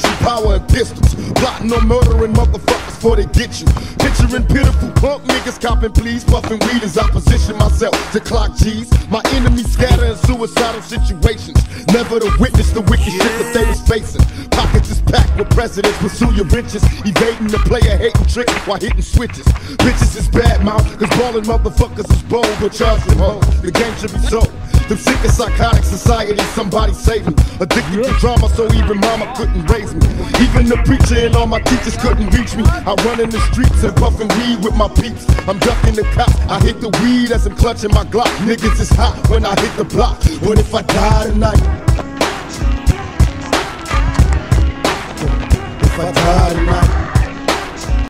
military power and pistols, plotting on murdering motherfuckers before they get you. Picturing pitiful punk niggas copping pleas, puffing weed as I position myself to clock G's. My enemies scatter in suicidal situations, never to witness the wicked shit that they was facing. Pockets is packed with presidents, pursue your riches, evading the player hating trick while hitting switches. Bitches is bad mouth, cause ballin' motherfuckers is bold, but charge them hoes, the game should be sold. Them sick and psychotic society, somebody save me. Addicted to drama, so even mama couldn't raise me. Even the preacher and all my teachers couldn't reach me. I run in the streets and puffin' weed with my peeps. I'm ducking the cops, I hit the weed as I'm clutching my Glock. Niggas is hot when I hit the block. What if I die tonight? If I die tonight?